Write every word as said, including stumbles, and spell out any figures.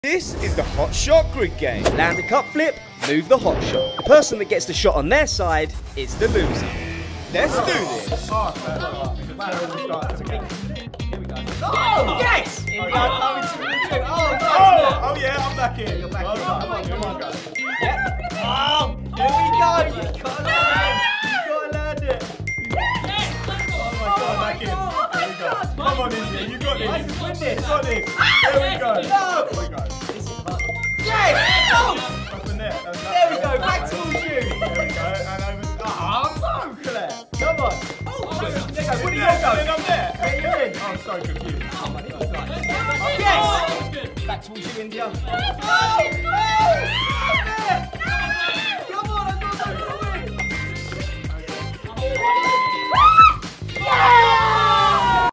This is the hot shot grid game. Land a cup flip, move the hot shot. The person that gets the shot on their side is the loser. Let's do this. Oh, yes! Oh, Oh, oh, oh yeah, I'm back in. You're back in. Come on, come on, go. Yep. Oh, here we go. You've got to land it. You've got to land it. Oh my God, back in. Here we go. Come on, India, you got this. I can win this. You got this. There we go. No. There we go. This is hard. Yes! Oh! Up in there. That was- There we go. Back towards you. There we go. And over. Oh, no, Claire. Come on. Oh, there you go. Where do you Yeah, go? and I'm there. Where you in? I'm so confused. Oh, man, it was nice. Yes! Back towards you, India. Oh, no!